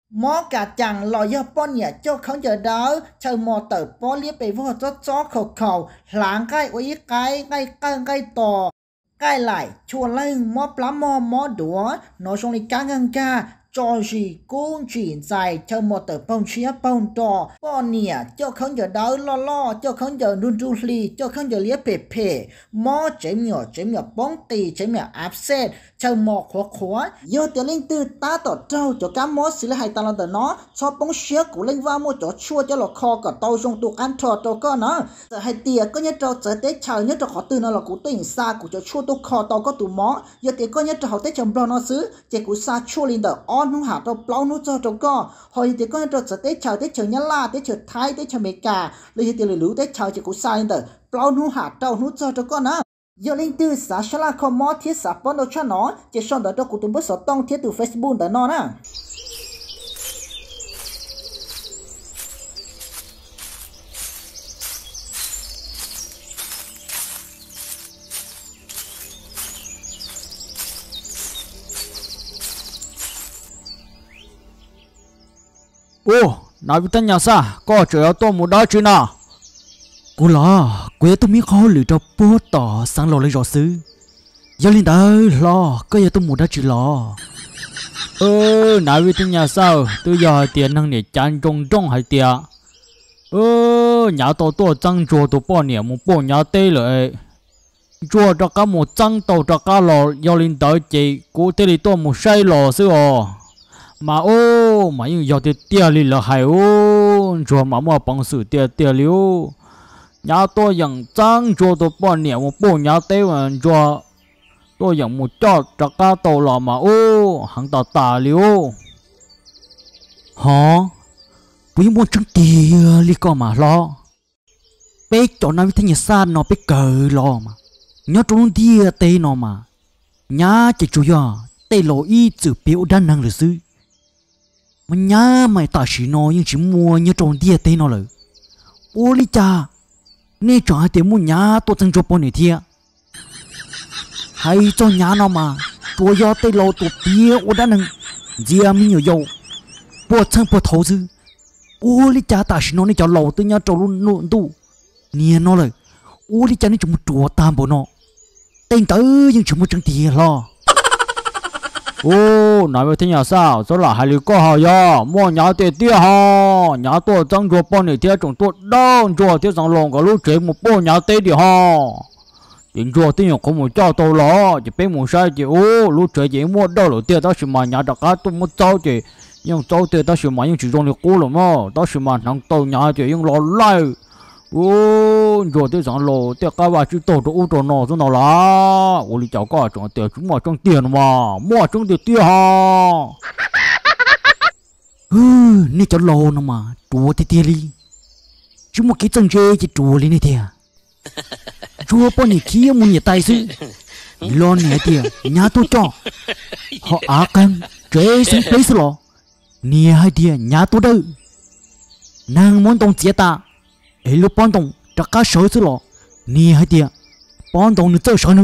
mó cả chẳng lò do bọn nhà cho không chờ đỡ chờ mò tờ bó liếp bề vô chó khẩu khẩu láng cái uy cái tò cái lại chua lên mó plá mó đũa nó xong đi cá ngân ca cho gì cũng chỉ dài chờ một tờ bông chia bông to bọn nhà cho không giờ đỡ lo cho không giờ run ly cho không giờ liếp bề mó chém nhỏ bóng tì chém nhỏ áp xét chờ một khóa do tiền linh tư ta tỏ trâu cho cá mó xí là hai ta lần nó cho bóng xía của linh va mua cho chua cho lọ kho cả tàu trong tụ ăn thọ tàu có nó giờ hai tia có nhất trâu giờ tết chờ nhất trâu họ tư nó là của tỉnh xa của cho chua tụ kho tàu có tụ mó giờ tia có nhất trâu họ tết chồng bò nó xứ chỉ của xa chua linh đờ on không hạt tàu plau nó cho tàu có hồi tia có nhất trâu giờ tết chờ nhá la tết chờ thái tết chờ mẹ cả lấy tia lũ tết chờ chỉ của xa linh đờ plau nó hạt tàu nó cho tàu có nó giờ linh tư xã sala kho mó thiết xã bón đồ cho nó chỉ xong đó của tụi bớt sọt tông thiết từ Facebook đó nó nè ô nói với tên nhà xa có trời ơi tôi muốn đó chứ nào cô lo quê tôi biết khó lựa cho bố tỏ sang lò lấy rõ sư giờ linh tới lo có giờ tôi muốn đó chứ lo nói với tên nhà sao tôi giờ tiền năng để chán trong hay tiền nhà tôi trăng chùa tôi bỏ niệm một bộ nhà tây lại chùa cho cả một trăng tàu cho cả lò giờ linh tới chị cô tây thì tôi một say lò sư mà mà nhưng giờ thì tiền li là hay chùa mà mua bằng sự tiền liu nhà tôi rằng trăng chùa tôi bỏ niệm một bộ nhà tây mà chùa tôi rằng một cho cả tàu lò mà hàng tà liu hả quý muốn trăng tiền li co mà lo bé cho nó với nhà xa nó bé cờ lo mà nhớ trong dia tây nó mà nhá chỉ chủ yếu tây lo y chữ biểu đa năng là sư mà nhá mày ta chỉ nói nhưng chỉ mua nhớ trong dia tây nó rồi ô li cha nè chọn hai tiền mua nhá tôi chẳng cho bao nhiêu thiệt hay cho nhá nó mà tôi do tây lo tôi biểu đa năng gì mình nhiều dầu bộ chẳng bộ thấu chứ ô li cha ta chỉ nói nè cho lầu tôi nhá trong luôn tu nè nó rồi ô li cha nó chỉ một chùa tam bộ nó tên tới nhưng chỉ một chẳng tiền lo nói với thế nhà sao số là hai lưu có hào ya mua nhà tiền ha nhà tôi chẳng chùa bao nhiêu tiền chúng tôi đang chùa tiền sang lòng có lúc chuyện một bộ nhà tiền đi ha tiền chùa tiền không một cho tôi lo chỉ biết một sai chỉ lúc chuyện chỉ mua đâu rồi tiền đó chỉ mà nhà đặc cá tôi muốn cháu chỉ nhưng cháu tiền đó chỉ mà nhưng chỉ dùng được cũ rồi mà đó chỉ mà thằng tôi nhà chỉ nhưng lo lại rồi tôi rằng lô tôi các bạn chỉ tổ đồ đồ nọ cho nó là lý cháu có trong tiền chúng mà trong tiền mà mua trong tiền ha nè cháu lô nó mà chùa thì tiền đi chúng mà cái chân chơi chỉ chùa lên này thiệt chùa bao nhiêu kia muốn nhà tài sư lo này thiệt nhà tôi cho họ á căng chơi sinh place lo nè hai thiệt nhà tôi đâu nàng muốn tông chia ta ấy lúc bọn tông chắc cả sợi chứ lo nè hai tia bọn tông nữa chơi sợi nữa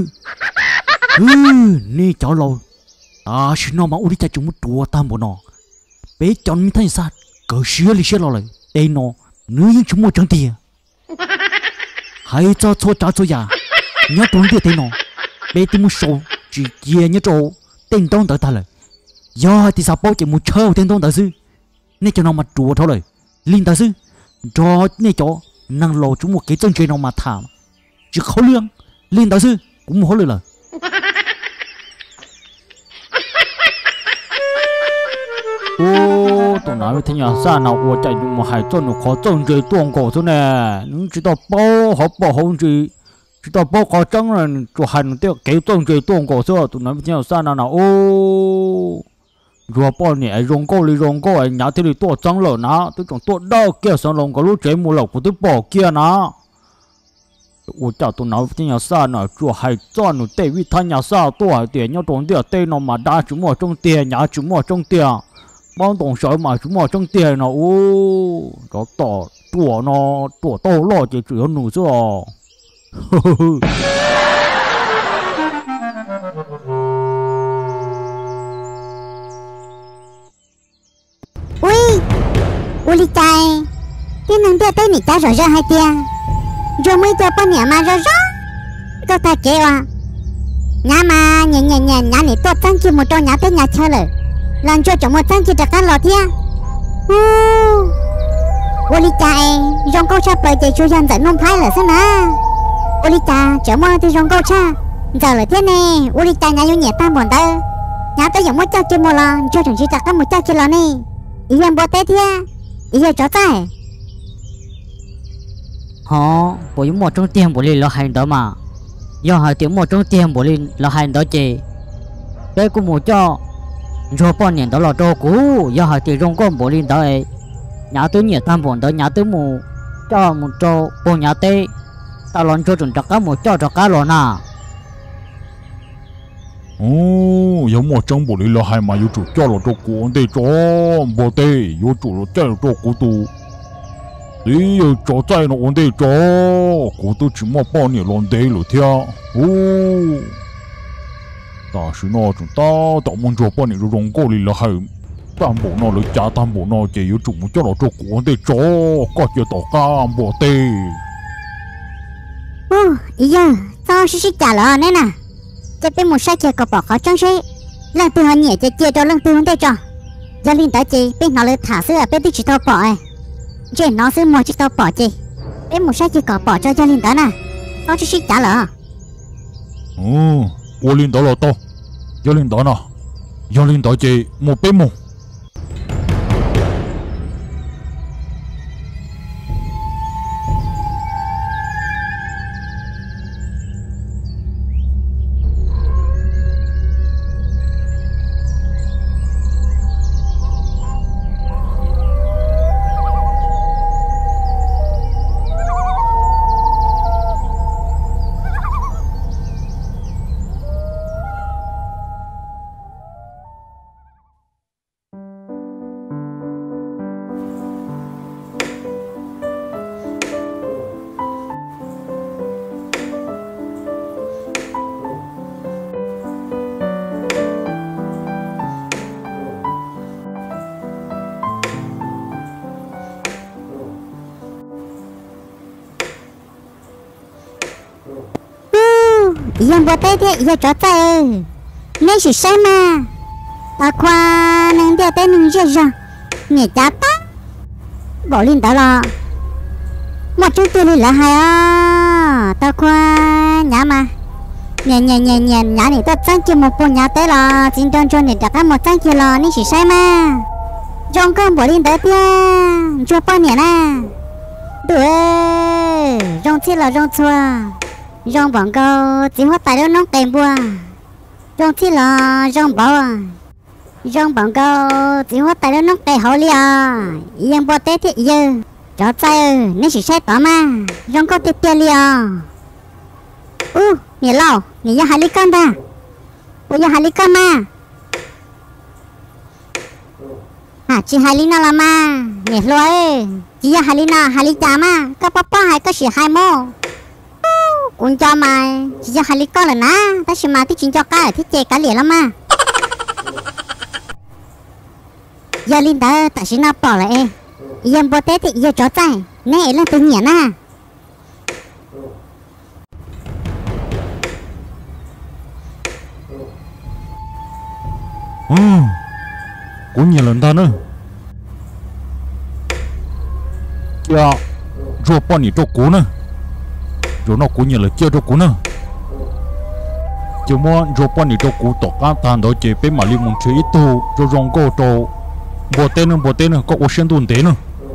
nè cháu lâu xin nó mà uli cha chúng đùa tam bộ nó bé chọn mình thấy sao cỡ xưa li xưa lo lại đây nó nữa những chúng mua chẳng tiền hay cho trả cho già nhớ tốn tiền đây nó bé tìm một số chỉ kia nhớ chỗ tên tông tới ta lại do thì sao bao chỉ một chơi tên tông tới sư nên cho nó mà đùa thôi rồi linh tới sư cho nên cho năng lộ chúng một cái chân chơi nó mà thảm chứ khó lương liên đạo sư cũng khó lương tôi nói với thế nhà xa nào chạy một hải chân nó khó chân chơi tuồng cổ thôi nè những chỉ tao bao họ bảo không gì chỉ tao bao khó chân là cho hành tiêu cái chân chơi tuồng cổ thôi tôi nói với thế nhà xa nào rồi bao nhiêu rong câu ấy nhà thì tôi trắng lợn á tôi còn tôi đau kia sang lòng có lúc chơi mua lẩu của tôi bỏ kia nè chào tôi nói với nhà xa nè chùa hay cho nó tây vì thay nhà xa tôi hay tiền nhau trốn tiền tây nó mà đa chúng mua trong tiền nhà chúng mua trong tiền bao tổng sở mà chúng mua trong tiền nó đó tỏ chùa nó chùa to lo chỉ chủ yếu nụ chứ uli chai cái nâng tia tới nị cha rồi ra hai tia rồi mới cho con nhà mà rồi có ta kêu à nhà mà nhà nị tốt tăng chi một trong nhà tới nhà chơi rồi lần cho chồng một tăng chi đặc ăn lọt thia uli chai rong câu cha bơi chạy chui dân dẫn nông phái là sao nè uli cha chở mơ thì rong câu cha giờ là thế này uli chai nhà yêu nhẹ ta buồn tơ nhà tới giống một cha chơi một lần cho thằng chị đặc ăn một cha chơi lần này ý em bố té thia ý em chó tay họ bố những một trong tiền bố lên là hành đó mà do hai tiếng một trong tiền bố lên là hành đó chị đây cũng một cho rồi bao nhiêu đó là đồ cũ do hai tiếng rong con bố lên đó ấy nhà tôi nhiều tam bổn đó nhà tôi mù cho một chỗ bố nhà tê tao lần cho chuẩn cá một cho cá rồi nè giống một trong bộ lý là hai mà yêu chủ cho là cho của anh tê cho bộ tê yêu chủ là chơi là cho của tu đi cho chơi nó anh tê cho của tu chỉ mà bao nhiêu lần tê rồi theo ta chỉ nói chúng ta tạo mong cho bao nhiêu rong cô lý là hai tam bộ nó là cha tam bộ nó chỉ yêu chủ cho là cho của anh tê cho có chuyện tao ca bộ tê ý giờ sao xí trả lời nè nè cho bên một sai chơi có bỏ khó trăng xe lần từ họ nhẹ chơi cho lần từ hôm nay cho gia linh tới chị bên nó lấy thả sữa bên tí chỉ tao bỏ ấy chị nó sữa mua chỉ tao bỏ chị bên một sai chơi có bỏ cho gia linh tới nè tao chỉ trả lời gia linh tới là tao gia linh tới nè gia linh tới chị một bên một em bố té thế giờ chó tay nên chỉ sai mà ta qua nên theo tên mình giờ rằng nghe cha ta bỏ lên đó là một chút tiền là hay à ta qua nhà mà nhà này ta trang chỉ một bộ nhà tới là chính trong cho này đặt một trang chỉ là nên chỉ sai mà trong con bỏ lên đó tiền cho bao nhiêu nè được trong chỉ là trong chua rong bỏng câu chỉ hoa tài đó nó kèm bùa rong chỉ là rong bỏng câu chỉ hoa tài đó nó kèm hậu liền em bỏ tết thì giờ cho tay nên chỉ sai tỏ mà rong câu tiếp theo liền nhỉ lâu nhỉ giờ hai lít con ta bây giờ hai lít con mà chỉ hai lít nào là mà nhỉ lâu ơi chỉ giờ hai lít nào hai lít chả mà các papa hai có chỉ hai mô cũng cho mà chỉ cho hai lít con là ná ta chỉ mà thích chính cho cá ở thích chè cá liền lắm mà giờ linh ta ta chỉ nó bỏ lại em bố té thì giờ chó tay nè là tự nhiên à cũng nhiều lần ta nữa dạ rồi bao nhiêu cho cố nữa rồi nó cũng như là chơi cho cú nữa chỉ muốn rồi bao nhiêu cho cú tọt cá tan đó chỉ bên mà liên muốn chơi ít tu rồi rong cô trâu bộ tên nữa có cuộc sinh tuần tế nữa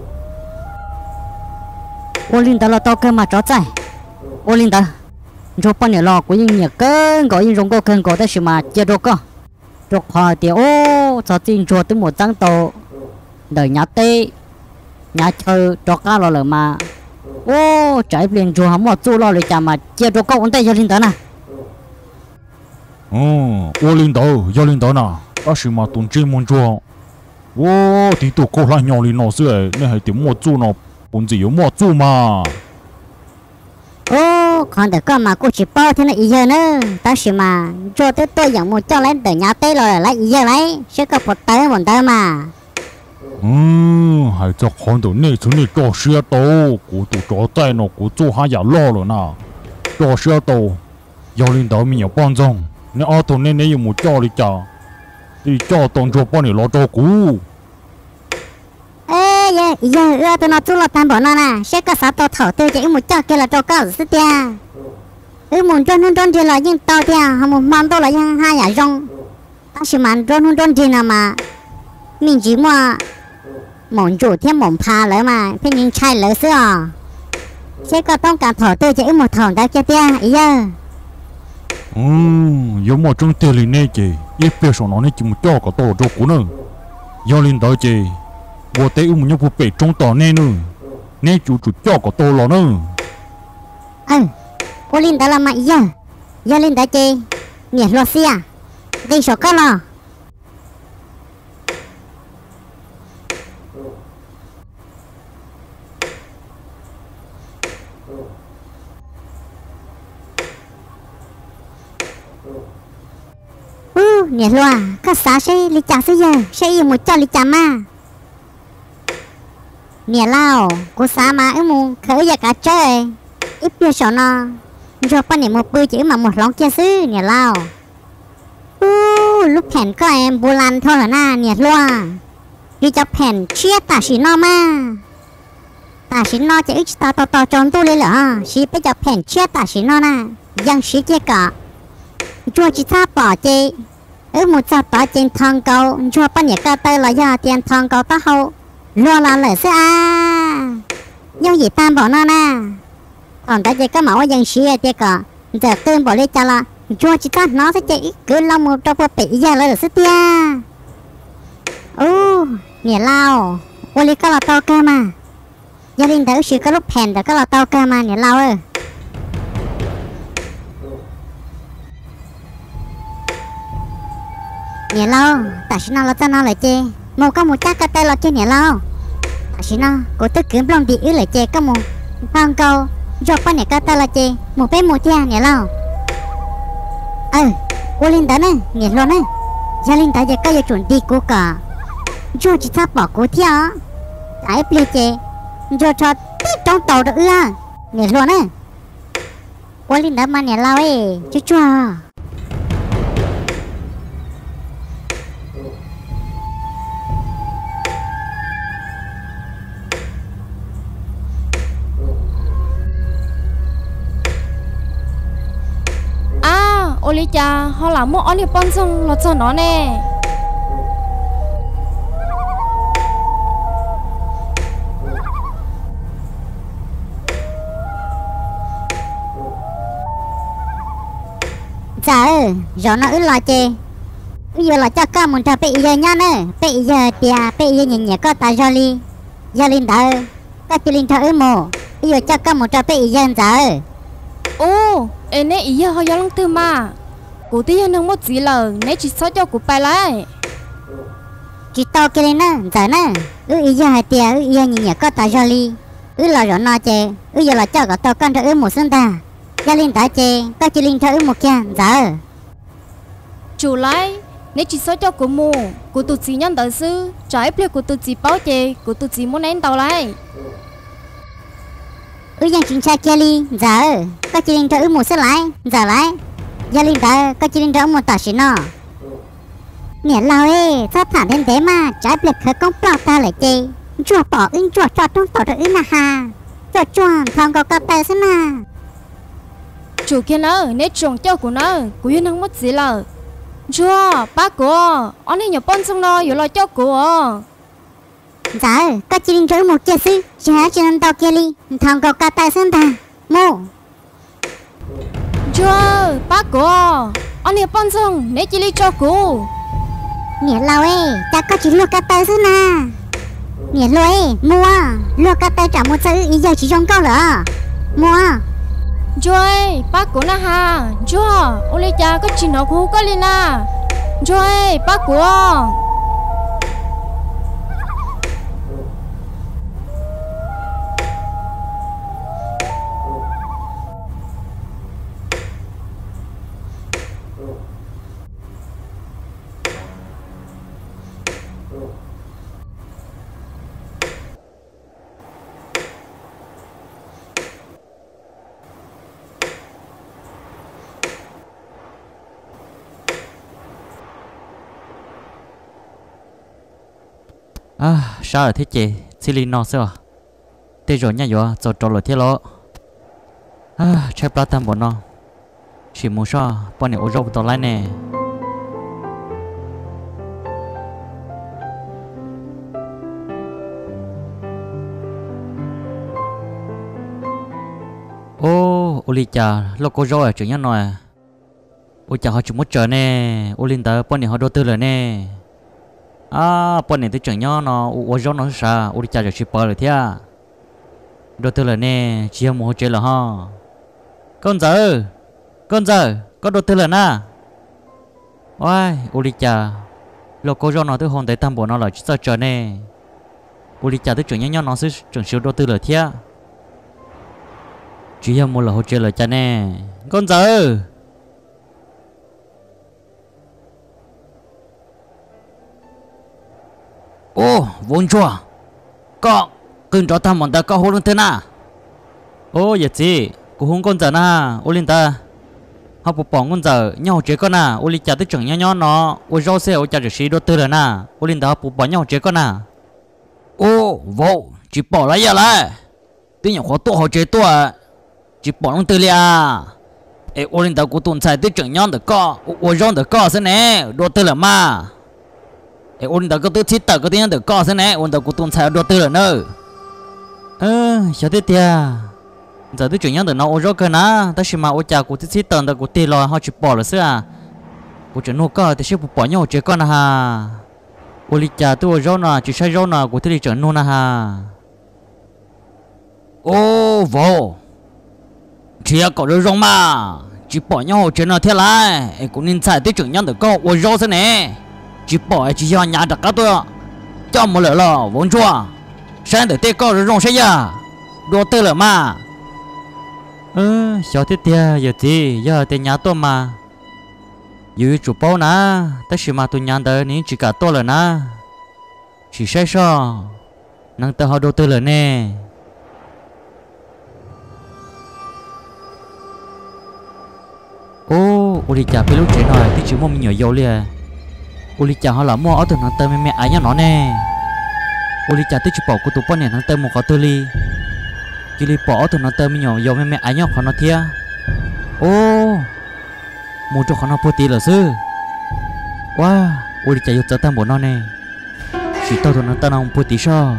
ô linh ta là tao cơ mà chó chạy ô linh ta rồi bao nhiêu lò của những nhà cơn có những rong cô cơn có tới mà chơi đồ cơ rồi hỏi thì ô cho tin rồi tới một trang tàu đời nhà tê nhà chơi cho cá lo mà ô trái liền chùa hầm một chú lo lại chả mà chia cho cậu tay cho linh tới nè ô linh tới nè ta chỉ mà tuần trên môn chùa ô thì tụ cô lại nhỏ lên nó xưa nên hay tiếng một chú nó bốn gì yếu một chú mà ô còn được cơ mà cô chỉ bao thế này ý giờ nữa ta chỉ mà cho tới tôi giống một cho lên tới nhà tây rồi lại ý giờ lấy chứ có một tới mà 还在看到那从你做事到，古都做在那古做下也老了呢，做事到，要领导面有帮助，你阿头那有冇叫你家，你叫当做帮你老照顾。 ê giờ tụi nó chú là tan bỏ nó nè sẽ có sao tao thở tôi chỉ một cho kia là cho cao sức tia muốn trôn thì là nhưng tao tia họ muốn mang tôi là nhưng hai nhà rong ta chỉ mang trôn thì nào mà mình chỉ muốn chủ thêm muốn phá lại mà phải nhìn trai lại xưa sẽ cóต้องการthở tôi chỉ một thằng đó kia tia giờ 有冇种地里那些，一别说那就冇叫个到照顾呢，要领导些。我得有冇被中到呢呢？你就叫个多了呢。 我领导了嘛要领导这你罗西啊，你说个了。你罗啊，个啥事？你讲是呀？是有冇叫你讲嘛？nè lao cô sa mà em muốn khởi ra cả trời ít biết sao nó cho con này một bữa chỉ mà một lon kia xứ nè lao lúc phèn có em bù lan thôi là na nè loa đi cho phèn chia tả xí nó mà tả xí nó chỉ ít to tròn tu lên là xí bây giờ phèn chia tả xí nó na dân xí kia cả cho chỉ ta bỏ chị ở một giờ tỏ trên thang cầu cho con này cả tay là do tiền thang cầu ta hậu lo là lỡ xe nhưng gì tam bỏ nó nè còn tại chỉ có mẫu dân xí thì cả giờ tương bỏ lên cho là cho chị ta nó sẽ chạy cứ lâu một trong bộ bị giờ lỡ xe tia nè lao ô lý có là tao cơ mà gia đình đỡ xí có lúc hẹn đỡ có là tao cơ mà nè lao ơi nè lao tại sao nó là cho nó lại chê một có một chắc cái tay là trên nhà lao, xin nó, cô tức kiếm lòng đi ứ lại chè có một phong câu, cho con này cái tay là chè một bé một tia nhà lao, cô linh đó nè, nhà luôn nè, gia linh đó giờ có giờ chuẩn đi cô cả, cho chị tháp bỏ cô theo, cái ple chè, cho tít trong tàu được ư, nhà luôn nè, cô linh đó mà nhà lao ấy, chú ô lý cha họ làm một anh bón xong lọt cho nó nè giờ nó ứ lo chê bây giờ là cho con muốn thợ bị giờ nha nè bị giờ tia bị giờ nhìn nhẹ có ta jolly giờ linh đỡ có chỉ linh thợ ứ mồ bây giờ cho con muốn thợ bị giờ giờ em này ý họ giao lăng từ mà cụ tí hơn không một gì là nếu chỉ số cho cụ bài lại chỉ to kia lên nè giờ nè ý giờ hai tia ý giờ nhìn nhẹ có ta jolly là rõ nó chê giờ là cho cả to con thợ một xuân ta gia linh ta chê có chỉ linh thợ một kia giờ chủ lại nếu chỉ số cho cụ mù cụ tụt chỉ nhân đời sư trái ple cụ tụt chỉ báo chê cụ tụt chỉ muốn nén tàu lại dân chính xác kia li giờ có chỉ linh thợ một xuân lại giờ lại gia linh ta có chỉ linh thợ một tả xin nó nè lao ê sao thả đến thế mà trái ple khởi công bảo ta lại chê chua bỏ chua cho trong tàu thợ nà ha chua thằng có cặp tay xem mà chủ kia nó nếu trồng cho của nó của yên không mất gì là chua bác của anh ấy nhập bón xong nó rồi lo cho của dạ có chỉ linh thợ một kia sư chỉ há chỉ nên tàu kia li thằng có cặp tay xem ta mô chua bác của anh ấy bón xong nếu chỉ li cho của nè lao ê ta có chỉ lùa cặp tay xem mà nè lùa ê mua lùa cặp tay trả một sự ý giờ chỉ trong câu nữa mua Joy, bác của na ha, Joy, ô lê cha có chuyện nào cũng có lên na, Joy, bác của. sao ở thế chị xí li nó sao thế rồi nhá rồi cho trò lời thế lo chạy plata tam bọn nó chỉ muốn sao bọn này ô rau tao lại nè ô li cha lo có rau ở chỗ nhá nói ô cha họ chỉ muốn chờ nè ô linh ta bọn này họ đầu tư rồi nè bọn này tới trường nhá nó ô rau nó sao ô li cha rồi chỉ bỏ rồi thế đầu tư rồi nè chỉ muốn hỗ trợ là ha con giờ có đầu tư là na ôi Ulicha lo có cho nó tới hồn tới tam bộ nó là chỉ sợ chờ nè Ulicha tới trưởng nhau nó sẽ trưởng siêu đầu tư là thiệt chỉ là một là hỗ trợ là cha nè con giờ ô vốn chua có cưng cho tam bọn ta có hỗ trợ thế na ô vậy gì cô không con giờ na ô linh ta họ bộ bỏng con giờ nhau chế con à ô linh cha tới trưởng nhau nó ô rau xe ô cha được xí đô tư rồi na ô linh ta họ bộ bỏng nhau chế con à ô vô chỉ bỏ lại giờ lại tuy nhiên họ tổ họ chế tổ chỉ bỏ luôn tư lia ê ô linh ta cũng tuần sai tới trưởng nhau được co ô rau được co thế này đô tư là mà ê ô linh ta có tới chít tờ có tiếng được co thế này ô linh ta cũng tuần sai đô tư là nữa sao thế tia giờ tôi chuyển nhớ từ nó ô rô cơ na ta chỉ mà ô cha của tí tần ta của tì lò họ chỉ bỏ là xưa à của chuyện nô cơ thì sẽ bỏ nhau chơi con ha ô li cha tôi ô rô na chỉ sai rô na của tí chuyển nô na ha ô vô chỉ có đôi rong mà chỉ bỏ nhau chơi nó thế lại cũng nên xài tới chuyển nhớ từ câu ô rô thế này chỉ bỏ chỉ cho nhà đặt cá tôi cho một lửa lò vốn chua sáng để tê câu rồi rong sẽ ya đồ tư là mà sao thế tia giờ gì giờ tên nhà tôi mà dù chủ bao na tất nhiên mà tôi nhận được những chỉ cả tôi là na chỉ sai sao năng tự họ đầu tư là nè Uli cha biết lúc trẻ này thì chỉ mua mình nhiều dầu liền Uli cha họ là mua ở từ năng tự mẹ ai nhá nó nè Uli cha tôi chỉ bảo của tụi bọn này năng tự một có tư ly chỉ li bỏ từ nó tơ mi nhỏ dầu mẹ ai nhóc họ nó thia mua cho họ nó bớt tí là sư wow ôi chạy vô tới tam bộ nó nè chỉ tao từ nó tao không bớt tí sao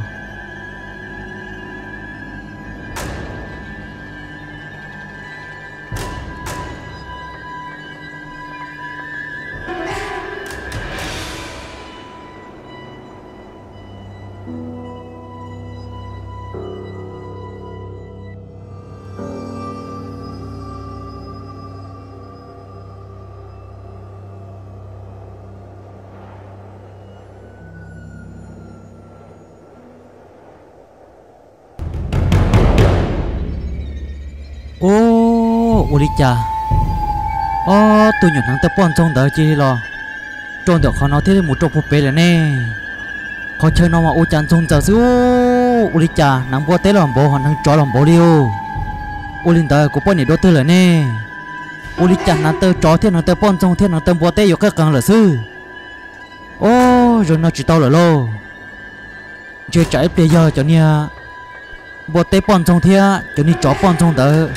Ulicha tôi nhận thằng ta bọn trong đời chi lo trong được họ nói thế một chỗ bể là nè họ chơi nó mà ô chán trong giờ xíu Ulicha nằm bò té làm bò họ đang chó làm bò điêu Ulinta của bọn này đôi tư là nè Ulicha nằm tơ chó thế nằm tơ bọn trong thế nằm tơ bò té vô các càng là sư rồi nó chỉ tao là lô chơi chạy bây giờ cho nia bò té bọn trong thế cho ni chó bọn trong tơ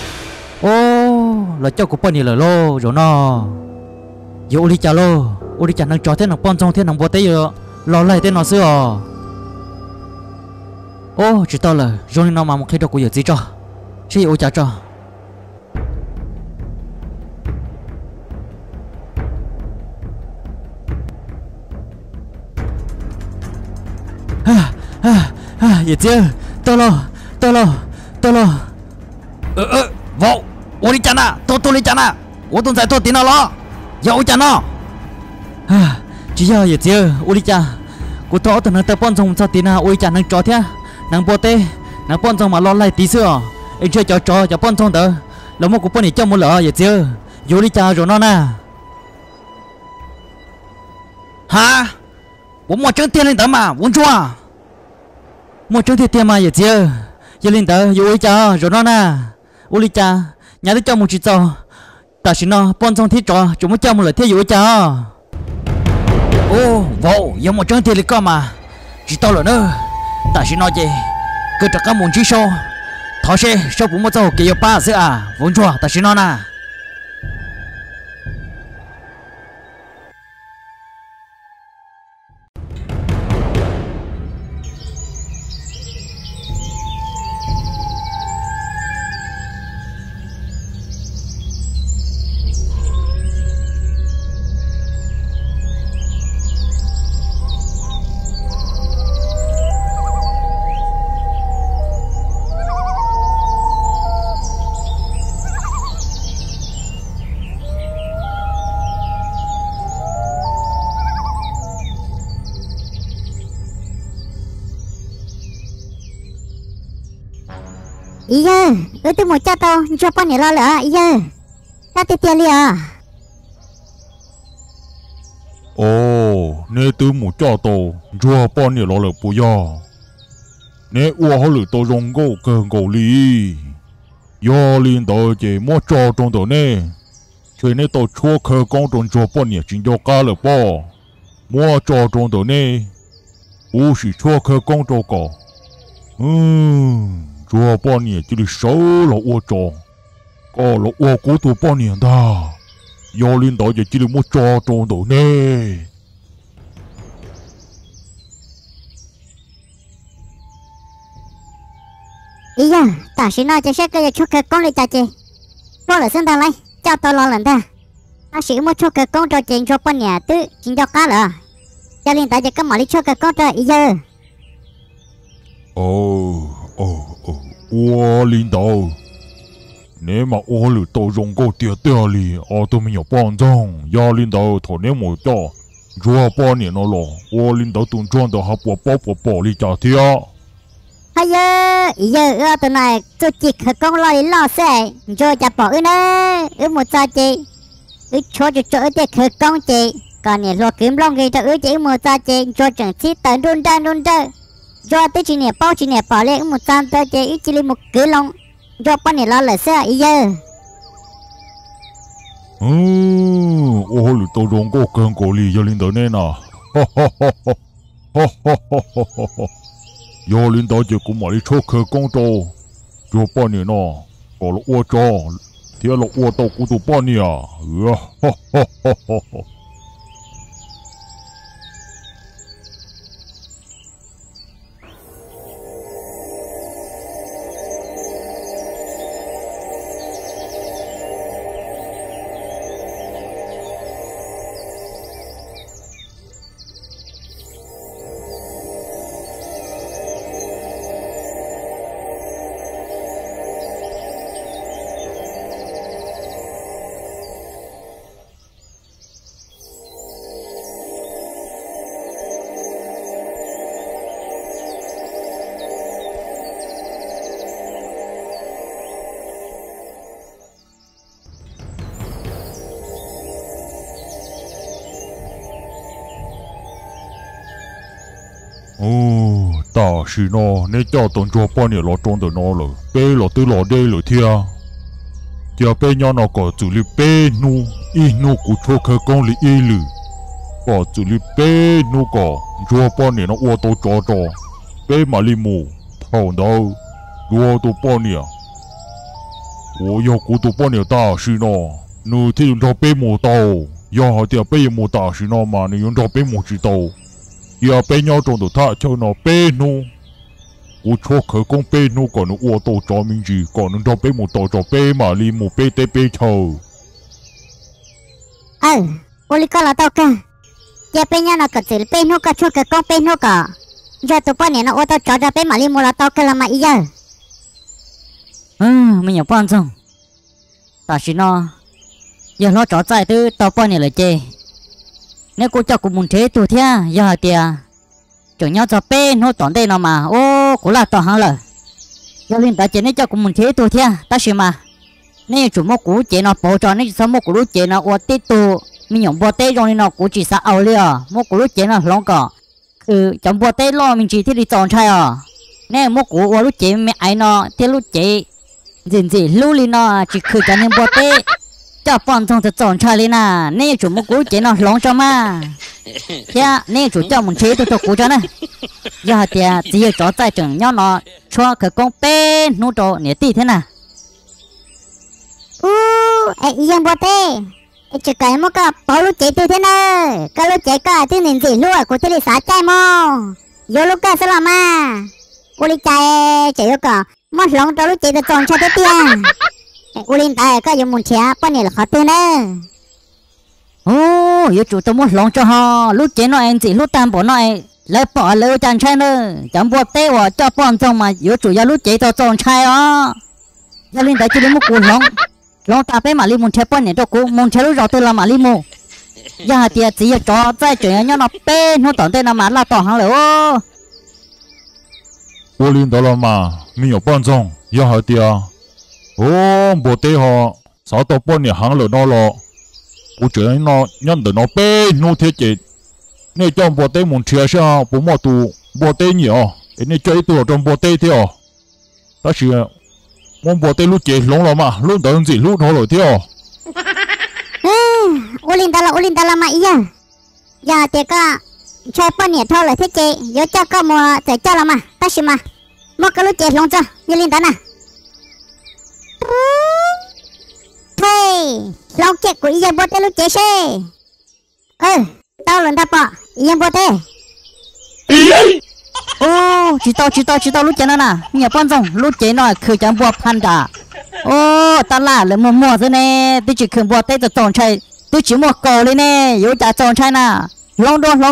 là cho của bọn này là lô rồi nó giờ Ulicha lô Ulicha đang chó thế nằm bọn trong thế nằm bò té vô lo lại thế nó xưa chỉ tao là rồi nó mà một khi đâu có gì cho chỉ ô trả cho vậy chứ tao lo vô ô đi chán à tôi đi chán à ô tôi giải tôi tí nào lo giờ ô chán nó chỉ giờ vậy chứ ô đi chán cô thọ từ năng tơ bọn trong sao tí nào ô chán năng chó thế năng bò tê năng bọn trong mà lo lại tí xưa anh chơi cho bọn trong tớ là một cục bọn này cho một lỡ vậy chứ vô đi chào rồi nó nè hả bố một trứng tiền lên tớ mà muốn chua một trứng tiền mà vậy chứ giờ lên tớ vô đi chào rồi nó nè ô đi chào nhà tôi cho một chút cho ta xin nó bọn trong thiết trò chúng mới cho một lời thiết vô chào vô giờ một trứng tiền lên con mà chỉ tao là nữa ta chỉ nói gì cứ chắc các muốn chỉ số thọ xe số cũng một dầu kia ba giữa à vốn chua ta chỉ nói nè ý giờ tôi muốn cho tao cho con này lo lỡ ý giờ ta tiếp tiền liền ồ nè tứ mù cho tao cho bọn này lo lỡ bùi ya nè ua họ lử tao rong gỗ cơn gỗ lì do liên tao chỉ mua cho trong tao nè chơi nè tao chua khờ con trong cho bọn này chính cho cá lỡ bò mua cho trong tao nè u chỉ chua khờ con cho cỏ cho bọn này chỉ được sáu là ua cho có là ua của tụi bọn này ta do liên tao chỉ được mua cho trong tao nè ý giờ ta chỉ nói cho sẽ cái cho cái con này ta chị lo là xin ta lấy cho tao lo lần ta ta chỉ mua cho cái con cho chị cho con nhà tứ chính cho cá lỡ cho nên ta chỉ có mở đi cho cái con cho ý giờ ua liên tao nếu mà ua lử tao rong gỗ tiệt tiệt lì tụi mình bọn rong do liên tao thổi nếu một cho cho bọn này nó lo ua liên tao tuần tròn tao học bỏ lì trả thiệt hay giờ ý giờ tụi này tôi chỉ con lo xe cho chả bỏ nữa một sao chị cho để khởi con chị còn này lo kiếm long gây cho chị một sao chị cho chẳng chỉ tận run ra cho tới chị này bỏ lên một sao tới chị chỉ lên một cái long cho con này lo là xe ý giờ ôi lũ tao rong gỗ cơn gỗ lì cho liên tao nè nè do liên tao chỉ cũng mà đi chốt khờ con trâu cho bọn này nè có là ua cho thì là ua tao của tụi bọn này ta chỉ nó nên cho tụi cho bọn này lo trốn từ nó rồi bé lo từ lo đây rồi thia bé nhau nó có xử lý bé nu nu của cho khơi con lý lử có xử lý bé nu có cho bọn này nó ô tô cho bé mà li mù thầu đâu ô tô bọn này ô của tụi bọn này ta chỉ nó nu thì cho bé mù tàu do họ thì bé mù ta chỉ nó mà nếu cho bé mù chỉ tàu giờ bé nhau trong tụi ta cho nó bé nu我错可讲被怒可能我都找名字，可能就被木到找被马里木被得被抽。 我哩个老道个，也被人那个子被怒个错可讲被怒个，这都半年了，我都找着被马里木老道个了嘛一样。 mình nhớ quan trọng, ta chỉ nó, giờ nó trò chạy từ tàu bao nhiêu là chê, nếu cô cho cô muốn thế tụi thia, giờ tiệt. Chúng nhau cho bé nó tổn đây nó mà ô cũng là tao hàng rồi giờ liền ta chỉ nên cho cũng muốn thế tôi thia ta xem mà nên chủ một cú chế nó bỏ cho nên sao một cú chế nó ô tết tu mình nhộng bỏ tết rồi nó cú chỉ sao ao liền một cú chế nó long cả trong bỏ tết lo mình chỉ thì đi chọn trai nên một cú ô lúc chế mẹ ai nó thế lúc chế gì lúc li nó chỉ khử cho nên bỏ tết cho bọn trong thực chọn chơi lên à nên chủ một cú chế nó lóng cho mà dạ nên chủ cho một chế tôi cú cho này giờ thì chỉ cho tại trường nhau nó cho cái con bé nô trò nhẹ tí thế nào yên bố tê chỉ cái một cái bảo lúc chế tôi thế nào cái lúc chế cái thứ nên gì luôn của tôi đi xả chai mò vô lúc cái sao làm à cô đi chai chế cái mất lóng cho lúc chế tôi chọn cho thế tiền cô lên tay cái dùng một chế bao nhiêu là khó tiền đấy giờ chủ tôi muốn lóng cho họ lúc chế nó anh gì lúc tam bỏ nó lấy bỏ lấy chăn chai nữa chẳng buộc tê và cho bọn trong mà giờ chủ giờ lúc chế tôi chọn chai đó giờ lên tay chỉ đến một cú lóng ta bé mà li muốn chơi bọn này cho cú muốn chơi lúc rồi tôi làm mà li mù giờ thì chỉ cho tại chuyện nhau nó bé nó tổn tên là mà là tổn hàng lửa cô linh đó là mà mình ở bên trong giờ hỏi tia bộ tê họ sao tao bọn này hàng lửa nó lọ cô chuyện nó nhân từ nó bé nó thiết chế nên trong bộ tê muốn chơi sao bố mò tù bộ tê nhiều nên chơi tù trong bộ tê theo đó là mong bộ tê lúc chế lông là mà lúc đó gì lúc nó rồi theo Ulin tala mà iya giờ thì có chơi bọn nhiệt thôi là thiết chế giờ cho có mua để cho là mà ta xí mà mua cái lúc chế lông cho như linh tana hey lông chế của iya bộ tê lúc chế xe tao lần ta bỏ iya bộ tê chỉ tao lúc chế nó nè nhà bọn rồng lúc chế nóคือchẳng buộcพันดาta làเลยmua thế nè tôi chỉ cần buộc tay từ tròn chạy tôi chỉ mua cầu lên nè yếu trả tròn chạy nè long đua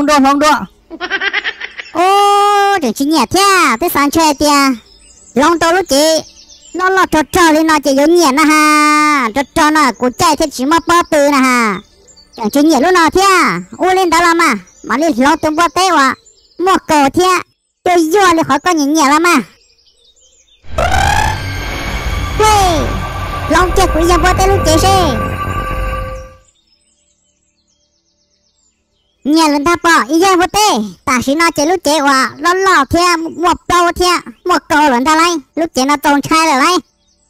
đừng chỉ nhẹ thế tôi sáng chơi tia long tao lúc chế nó lọt trò lên nó chỉ yếu nhẹ nè ha trò nó của chạy thế chỉ mua bao từ nè ha chẳng chỉ nhẹ lúc nào thế lên đó là mà lên long tôi buộc tay wa mua cầu thế tôi vô lên khỏi con nhẹ lắm mà hey long chơi của nhà bố tay lúc chơi xe nhà lần ta bỏ ý gia bố tê ta chỉ nói chơi lúc chơi hòa nó lò theo một bao theo một cầu lần ta lấy lúc chơi nó tròn trai rồi lấy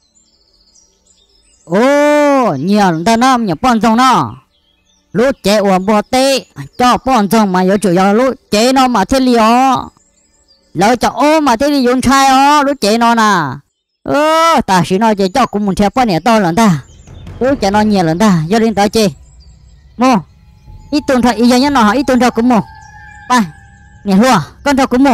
nhiều lần ta nó nhiều bọn rồng nó lúc chơi hòa bố tê cho bọn rồng mà yếu chủ yếu lúc chơi nó mà thế liò lỡ cho mà thế li dùng trai lúc chơi nó nè ta chỉ nói chơi cho cũng muốn theo bọn này to lần ta lúc chơi nó nhiều lần ta do đến tới chơi mua ít tuần thôi ý nhá nó ít tuần thôi cũng mua ba nè luôn con thôi cũng mua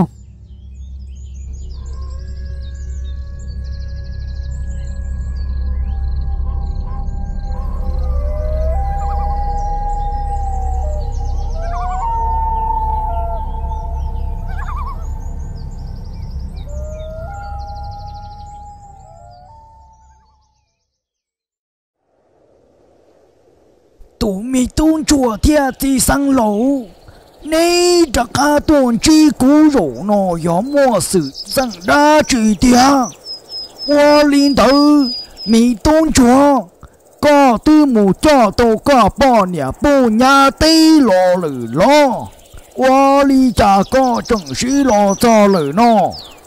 tụi mi tuôn chùa thiệt thì sang lẩu nay chắc cả tuần chi cú rổ nó gió mua sự rằng đa chỉ thiệt qua linh tử mi tuôn chùa có tư mù cho tôi có bỏ nhà bố nhà tây lo lử lo qua li cha có chẳng sĩ lo cho lử nó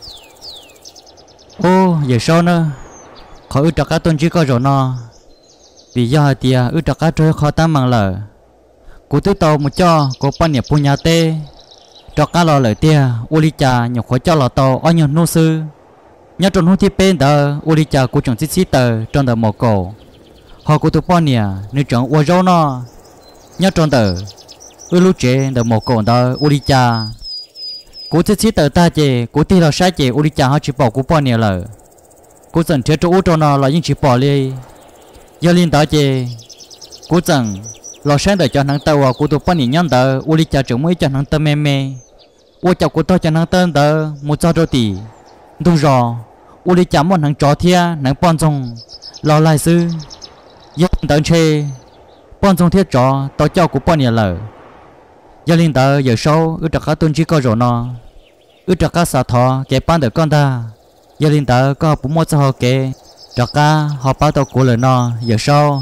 giờ sao nữa khỏi chắc cả tuần chi có rồi nó vì giờ thì chắc cả trời khó tam bằng lờ cụ tư tàu một cho có bao nhiêu nhà tê chắc cả lo lời tia uli cha nhiều khó cho lò tàu ở nhiều nô sư nhớ trong hút thiết bên đó uli cha cụ chọn xí tờ trong tờ một cổ họ cụ tư bao nhiêu nếu chọn uo rau nó nhớ trong tờ lúc chế tờ một cổ đó uli cha cụ xí tờ ta chê cụ ti là sai chê uli cha họ chỉ bỏ cụ bao nhiêu lờ cụ dần thiết cho u trong nó là những chỉ bỏ đi giờ linh đó chứ, cú chẳng lo sáng để cho năng tàu cú tụ bao nhiêu nhân tờ, u li cha trưởng mới cho năng tờ mê mê, u chào cú to cho năng tờ một trăm đô tỷ, đúng rồi, u li cha muốn năng trò thia năng bọn trong lo lại sư, giờ tờ chê, bọn trong thiết trò tao cho cú bao nhiêu lờ, giờ linh đó giờ sau, ước cả tuần chỉ có rồi nó, ước cả xã thọ cái ban được con ta, giờ linh đó có bốn một xã hội cái chắc cả họ bảo tao của lời nó giờ sao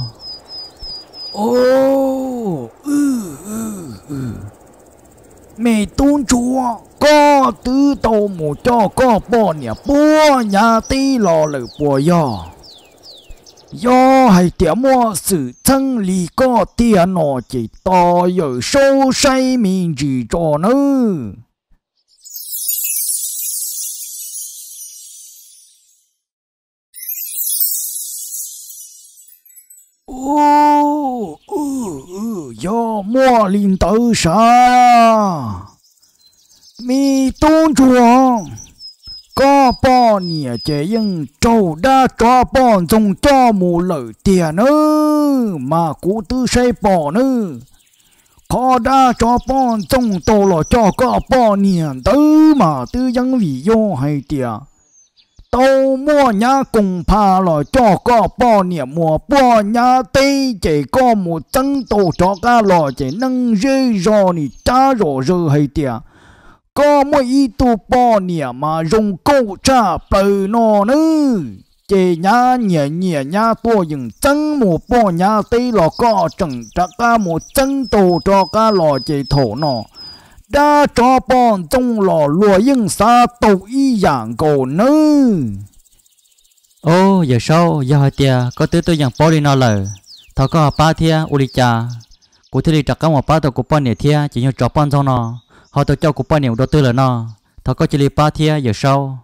mẹ tuôn chùa có tư tàu một cho có bỏ nhà bố nhà tí lo lời bùa yo do hay tiệm mua sự chân lý có tiền nó chỉ to ở sâu say mình chỉ cho nữa. Do mua linh tử sao mi tôn chuộng có bao nhiêu chế nhưng trâu đã cho bọn dùng cho mù lợi tiền nữa mà cụ tư xây bỏ nữa có đã cho bọn dùng tổ lo cho có bao nhiêu tư mà tư dân vì vô hay tiền tàu mua nhà cùng pha lo cho có bao nhiêu mua bao nhà tây chỉ có một chân tổ cho cả lo chỉ nâng dây rồi ni cha rồi hay tiền có mỗi ít tu bao nhiêu mà dùng câu trả bờ nó nữa chỉ nhà nhẹ nhẹ nhà tôi dừng chân một bao nhà tây lo có chẳng chắc cả một chân tổ cho cả lo chỉ thổ nó đã cho bọn trong lò lùa nhưng xa tàu y dạng cổ nữa. Ô giờ sau giờ hỏi tia có thứ tôi dạng bỏ đi nó lời thọ có ba thia uli cha cụ thể đi chắc cả một ba tàu của bọn này thia chỉ nhớ cho bọn trong nó họ tàu cho của bọn này đầu tư là nó thọ có chỉ đi ba thia giờ sau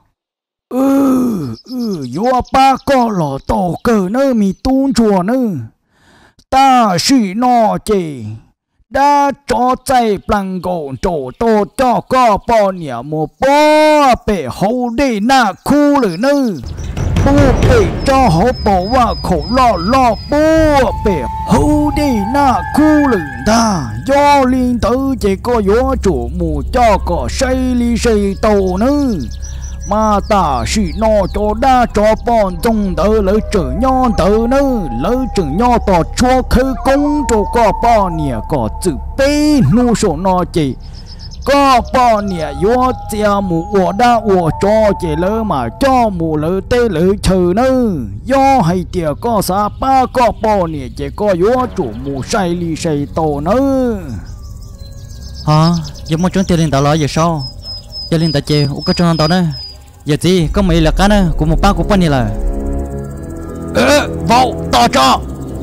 yo ba có lò tàu cờ nơi mi tuôn chùa nữa ta suy nó chỉ đã cho chạy bằng gòn trổ tô cho có bao nhiêu một bó bể hậu đi na khu lử nữa bố bể cho hậu bảoว่าkhổ lo bố bể hậu đi na khu lử ta do liên tử chỉ có yo chủ mù cho có xây ly xây tàu nữa mà ta suy nó cho đã cho bọn trong tờ lỡ trở nho tờ nữa lỡ trở nho tỏ chua khơi công cho có bao nhiêu có chữ bê nu sổ nó chỉ có bao nhiêu yo chia mù ủa đã ủa cho chỉ lỡ mà cho mù lỡ tê lỡ chờ nữa do hay tiệt có sa ba có bao nhiêu chỉ có yo chủ mù say ly say tàu nữa hả giờ muốn trốn tiền lên tàu lo giờ sau giờ lên tàu chè u có trốn tàu nữa giờ gì có mấy là cá nữa của một ba của bọn này là vào tao cho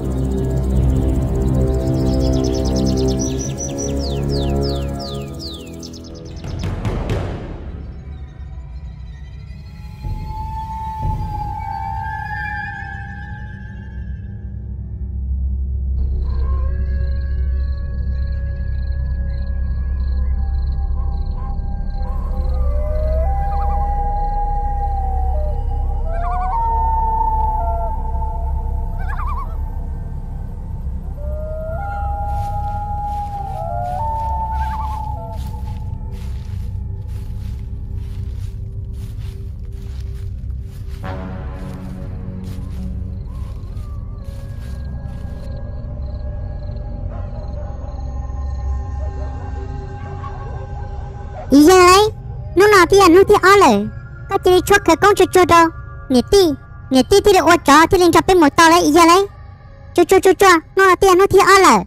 ý giờ ấy nó nào thì ó lời có chỉ đi chuột cái con chuột đâu nghe ti thì được ô chó thì lên cho bên một tàu lấy ý giờ lấy chuột nó nào thì ó lời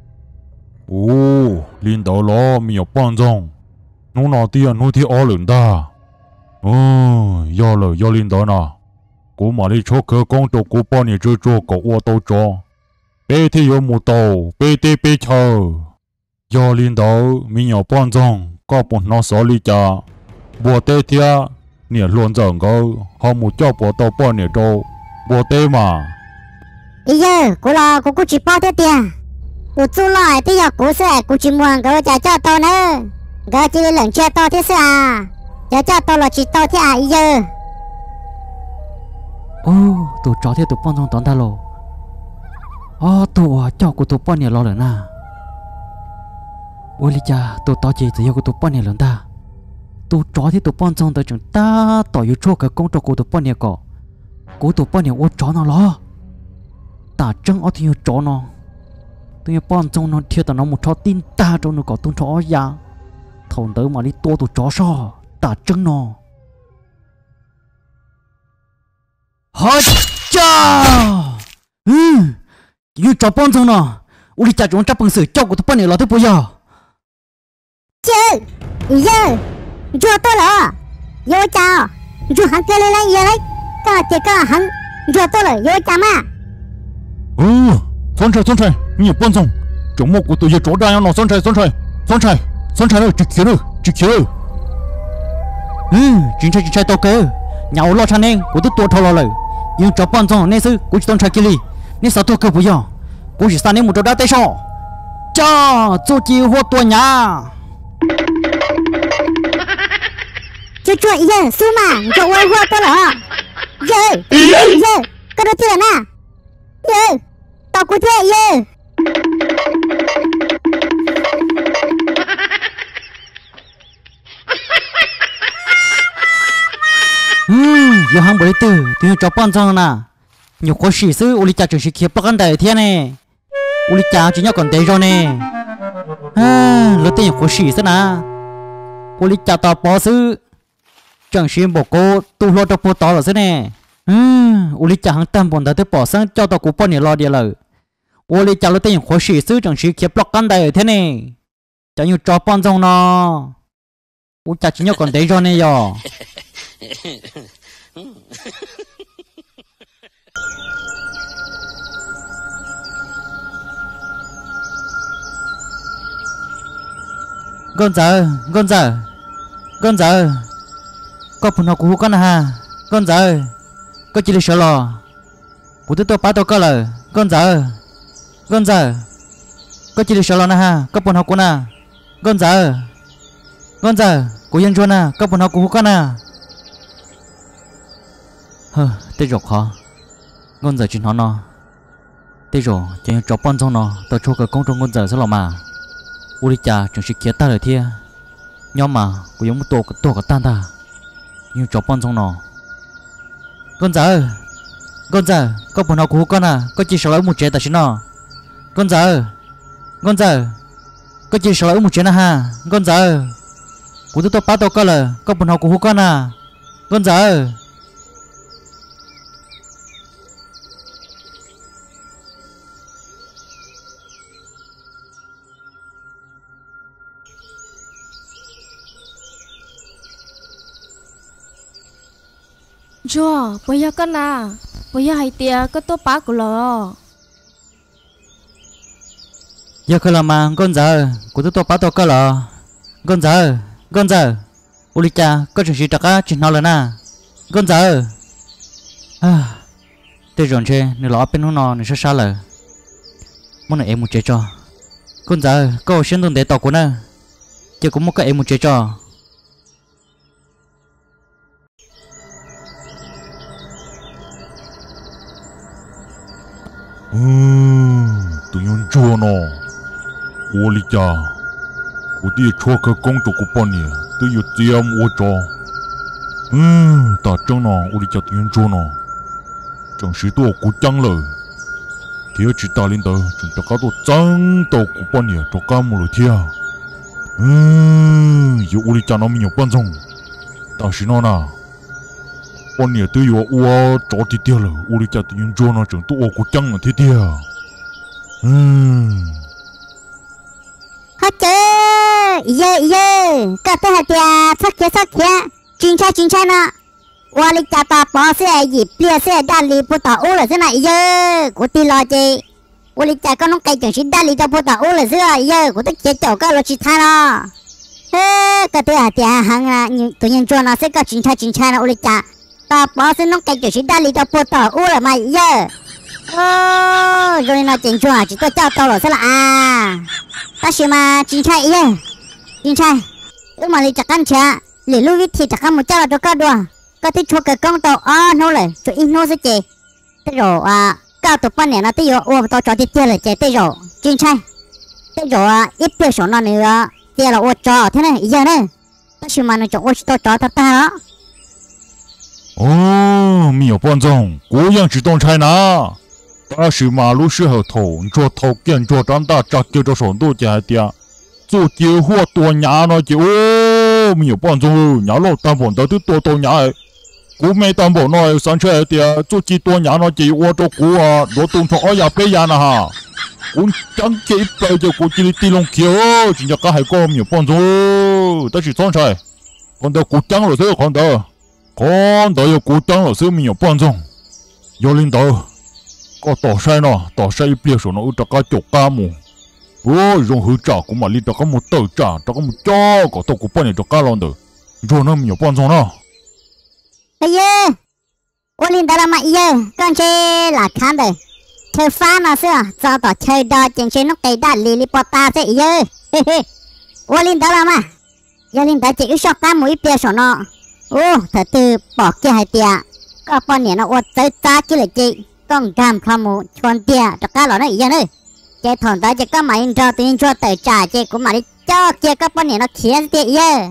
ô liên tàu lo mi ở ban trong nó nào thì ó lần ta do liên tàu nào cố mà đi chuột cái con chuột của bọn này chuột có ô tàu cho bé thì có một tàu bé chờ do liên tàu mi ở ban trong có một nó xóa đi cha bùa tê thia nè luôn dần có họ một cho bùa tàu bao nè đâu bùa tê mà bây giờ cô chỉ bao tiền cô chú lại bây giờ cô sẽ cô chỉ muốn cô cho tao nữa cô chỉ lần cho tao thế sao cho tao là chỉ tao thế à bây giờ tụi chó thế tụi bọn trong tón ta lộ tụi cho của tụi bọn nè lo rồi na ôi cha tụi tao chỉ của tụi bọn này lớn ta tụi chó thì tụi bọn trong tới chúng ta tỏ yêu cho cái công trò của tụi bọn này cỏ của tụi bọn này ôi chó nó lo ta chân ở thì yêu chó nó tụi bọn trong nó thiệt là nó một chó tin ta trong nó có tung chó ya thằng tới mà đi tua tụi chó so ta chân nó hết cha yêu chó bọn trong nó ôi cha chúng ta bằng sự cho của tụi bọn này lo tới bây giờ chứ giờ chua tôi là vô chào chua hắn kêu lên giờ đấy có chỉ có hắn chua tôi là vô chào mà 酸菜，没有半种，周末我都要做这样了，酸菜了，只吃了。 chính xác tao cơ, nhà lo cha nên, tôi tua thâu rồi, nhưng cho ban trong nên sư, tôi chỉ tôn trai kia đi, nên sao tôi cơ bây giờ, tôi chỉ sang nên một chỗ đã tới sao, cha, cho chị hoa tua nhà. Chú giờ su mà cho hoa hoa tôi là giờ cái đó tiền à giờ tao cũng thế giờ giờ hàng bữa từ tiếng cho ban trong nè, nhiều khó xử sư, uli cha chỉ sẽ khiếp bắt ăn đại thế này, uli cha chỉ nhau còn đấy rồi nè, lỡ tiếng khó xử thế nè, uli cha tao bỏ sư. Chẳng xin bộ cô tu lo cho bộ tao là thế này. Uli cha hàng tam bọn đã tới bỏ sang cho tao cũng bỏ nhẹ lo đi lời. Uli cha lo tên khó xử sư chẳng xin khiếp lọc căn đây ở thế này. Chẳng như cho bọn trong nó. Uli cha chỉ nhau còn đấy rồi này giờ. Con giờ. Có phần nào của con ha, con giờ, có chỉ là sợ lo, bố tôi bắt tôi có lời, con giờ, có chỉ là sợ lo na ha, có phần nào của na, con giờ, của dân cho na, có phần nào của con na, tê rồi khó, con giờ chuyện nó, tê rồi, chỉ cho bọn trong nó, tao cho cái công trong con giờ sẽ lo mà, uli cha chẳng sẽ kia ta lời thia, nhóm mà, của giống một tổ cái tan ta. Nhưng chó bọn trong nó con giờ có bọn nào của con à, có chỉ sợ lấy một chế ta chứ nó con giờ có chỉ sợ lấy một chế na ha, con giờ của tôi bắt tôi có là có bọn nào của con à, con giờ Cho, bây giờ con à, bây giờ hay tia có tô bá của lo. giờ khơi làm mà con giờ của tôi bắt tôi có là con giờ uli cha có chuyện gì đặc á chuyện nào là na con giờ tôi dọn chơi nếu lỡ bên nó nên sao là muốn này em một chế cho con giờ có xin đồng để tàu của nó chỉ cũng một cái em một chế cho. tự nhiên chua nó, uli cha, của đi chua cái công chủ của bọn nhỉ, tự nhiên tiêm ô cho, ta trong nó uli cha tự nhiên chua nó, chẳng sĩ tôi của chẳng lời, thì chỉ ta lên đó, chúng ta có tôi chẳng tàu của bọn nhỉ, cho cả một lời thia, giờ uli cha nó mình nhiều quan trọng, ta sĩ nó na. Bọn nhà tôi yêu ua cho thì tiêu rồi, uli cha tự nhiên cho nó chẳng tôi của chăng là thế tiêu. hết chơi giờ các tôi hạt tia sắc kia chính trai nó qua lịch trả ta bỏ xe gì bia xe đa lì bút tàu u là thế này giờ của ti lo chơi qua lịch trả con nó cây chẳng chỉ đa lì tàu bút tàu u là thế này giờ của tôi chế chậu cái lo chỉ thay nó các tôi hạt tia hàng là tự nhiên cho nó sẽ có chính trai nó u lịch trả ta bỏ xe nó cây chẳng chỉ đa lì tàu bút tàu u là mày giờ rồi nó chính chua chỉ tôi cho tao rồi thế là ta chỉ mà chính trai lúc mà lịch trả căn chả lì lưu vít thì trả căn một cháu là cho cá đùa có thích chua cái con tàu nô lại cho in nô sẽ chè thế rồi cao tụ ban này nó tới rồi tao cho thì tiền là chè tới rồi chính trai tới rồi ít tiền số nó nữa tiền là cho thế này giờ này ta chỉ mà nó cho tao cho ta đó mi有半种国样只动拆拿但是马路适合头做头建做长大扎叫做手都加点做结货多nhà nó chứ mi有半种nhà lo担保的都多nhà cú没担保nó sản xuất点做几多nhà nó chỉ我做股罗东从二亚北亚呢哈我讲几百就估计地龙桥真正还个mi有半种但是状态看到股涨了才看到有股涨了才mi有半种有领导 có tỏ sai ít bia số nó cho cá chục cá mù bố dùng hư trả cũng mà đi cho cá một tờ trả cho cá một cho có tàu của bọn này cho cá lon được rồi nó nhiều bọn xong nó bây giờ ô linh đó là mà giờ con chơi là khán rồi chơi phá nó xưa cho tỏ chơi đo chừng chơi nó cây đá lì lì bọt ta sẽ giờ ô linh đó là mà giờ linh đó chỉ ít sọc cá mũi bia số nó ô thật từ bỏ kia hai tia có bọn này nó ô tới ta kia là chị con cam không muốn chọn tia cho cá lon nó giờ nữa chơi thằng đó chỉ có mà in cho tự nhiên cho tờ trả chơi cũng mà đi cho kia các bọn này nó khiến tia giờ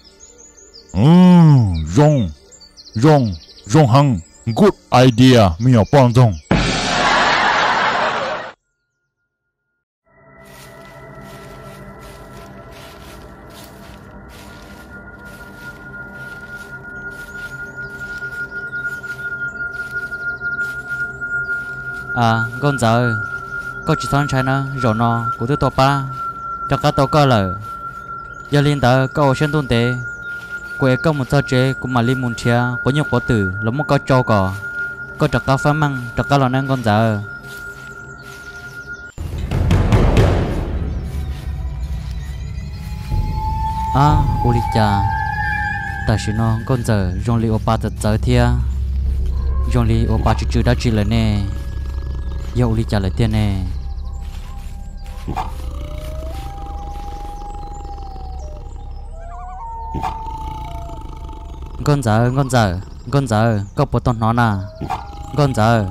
Rong hăng good idea mình ở bọn rong con giờ có chỉ son trái nó rồi nó của tôi ba cho cá tàu cơ lờ giờ liên tờ có xin tôn tế quê có một tờ chế cũng mà liên môn chia có nhiều có tử lắm một có trâu có cho cá phá măng cho cá lò năng con giờ uli cha ta chỉ nó con giờ dùng li opa thật giờ thia dùng li opa chữ đã chỉ là nè giờ uli cha lại tiền nè con giờ có bộ tông nó nè con giờ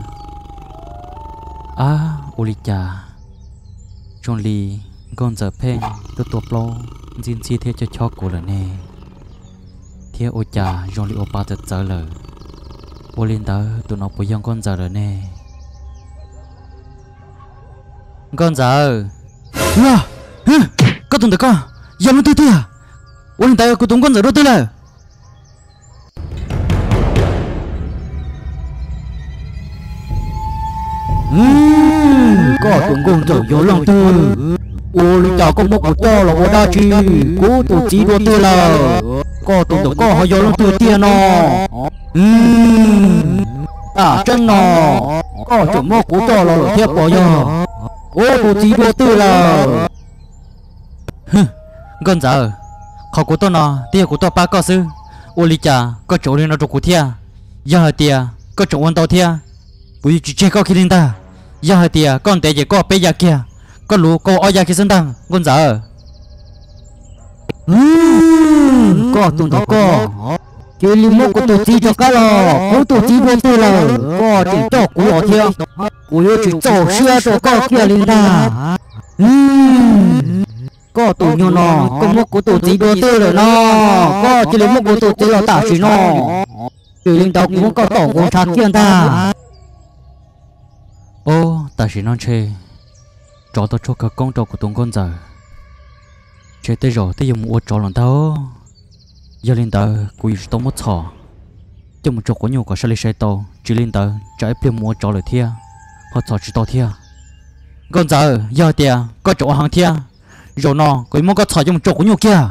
uli cha trong li con giờ pen tôi plo xin chi thế cho cô là nè thế ôi cha trong li opa thật giờ lời ô linh tớ tụi nó bồi dưỡng con giờ rồi nè con giờ có tụi tớ con giờ nó tươi ô linh tớ có tụi con giờ đâu tươi là có tụi con giờ vô lòng tư ô linh tớ có một của to là ô đa chi cố tụi chỉ đua tươi là có tụi tớ có họ vô lòng tư tiền nó chân nó có chỗ mô của to là thiệp bỏ giờ ô tụi chỉ đua tươi là con giờ khó của tôi nó tia của tôi ba có sư ô linh cha có chỗ lên nó chỗ của thia giờ tia có chỗ ôn tàu thia bây giờ chỉ có khi linh ta giờ tia con té chỉ có bé già kia có lũ có oi già kia sinh tăng con giờ có tụi nó có chỉ li mô của tụi chỉ cho cá lò của tụi chỉ đua tươi là có chỉ cho của họ thia của chỉ cho xưa cho có kia linh ta có tụi nhau nó có một của tụi chỉ đua tươi rồi nó có chỉ lấy một của tụi chỉ là tả chỉ nó chỉ linh tao cũng có tổ của thằng kia ta ô ta chỉ non chê cho tao cho cả con trâu của tụi con giờ chê tới rồi tới giờ mua trâu lần tao giờ linh tao cũng tao mất thọ cho một chỗ của nhiều cả sai sai tao chỉ linh tao trái phía mua trâu lời thia họ thọ chỉ tao thia con giờ tia có chỗ hàng thia rồi nó có muốn có thọ cho một chỗ của nhiều kia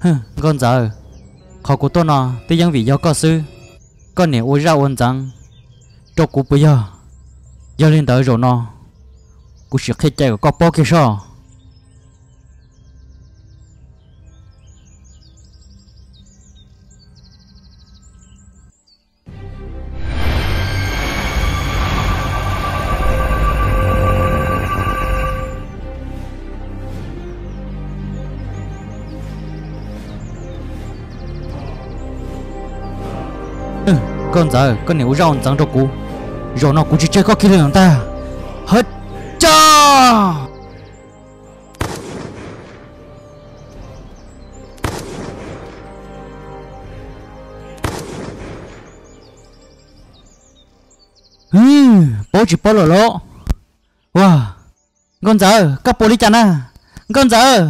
con giờ họ của tôi nó tôi vẫn vì do có sư con này ôi ra ôn rằng cho cụ bây giờ giờ lên tới rồi nó cụ sẽ khai chạy của con bò kia sao con giờ con nếu rau trắng cho cú rồi nó cũng chỉ chơi có kia người ta hết cha bố chỉ bố lỗ lỗ wow con giờ các bố đi chắn à con giờ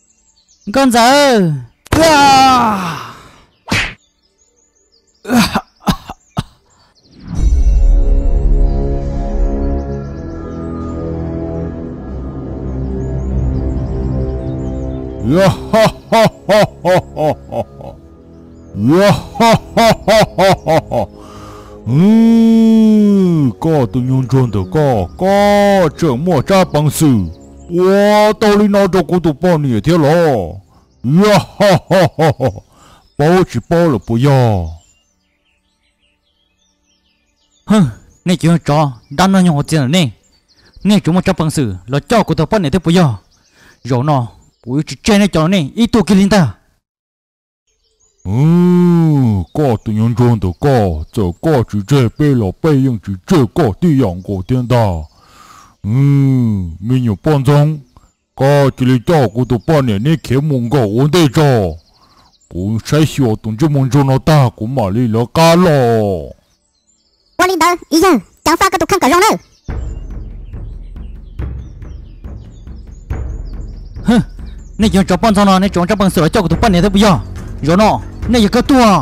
có tự nhiên trốn được có trưởng mua cha bằng sự wow tao đi nói cho cô tụi bọn này thế lo bố chỉ bố là bố giờ nè chuyện cho đan nó nhỏ tiền nè nè chúng mà chấp bằng sự là cho của tao bọn này thế bây giờ rồi nó bố chỉ chơi này cho nè ít tu kia linh ta có tự nhiên trốn được có chỉ chơi bê lò bê nhưng chỉ chơi có đi养过天的mình nhiều bọn giống có chỉ lý cho của tụi bọn này nè kiếm mong có ổn định cho cũng sẽ hiểu tụi chúng mong cho nó ta cũng mà đi lo cá lo 我领导医生讲法个都看个热闹 nè chuyện cho bọn sao nó nè chuyện cho bằng sự là cho của tụi bọn này thế bây giờ rồi nó nè giờ cái tua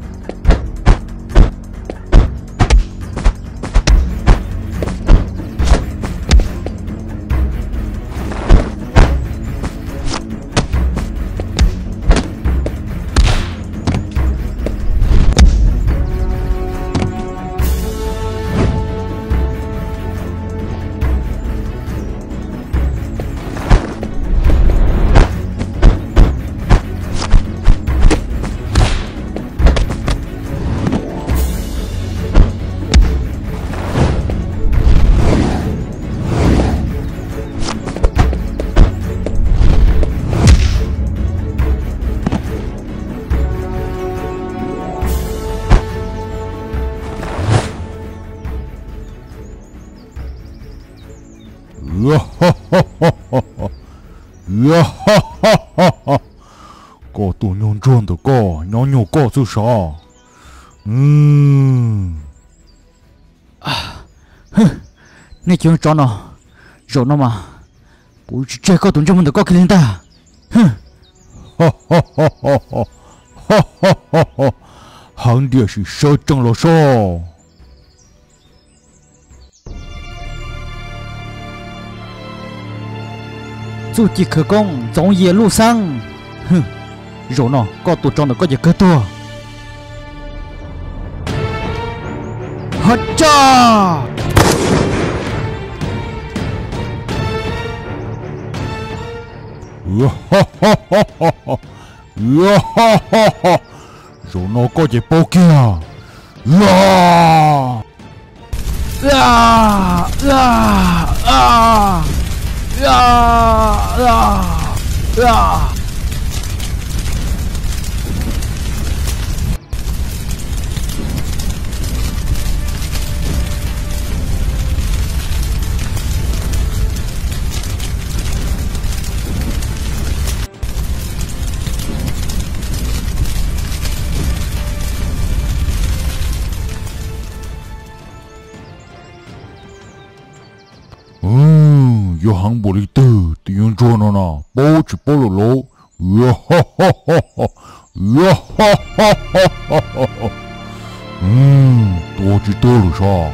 có tụi nhon trốn được có nhỏ có chứ sao nè chuyện cho nó rồi nó mà bố chỉ chơi có tụi trong mình được có kia linh ta hắn địa是sợ正了sao dù chỉ khởi công giống như lũ sang rồi nó có tụi trong được có gì cơ tua hết cha rồi nó có gì bao kia yo hang boli tư tiếng cho nó nào bố chỉ bố lỗ lỗ tôi chỉ tôi rồi sao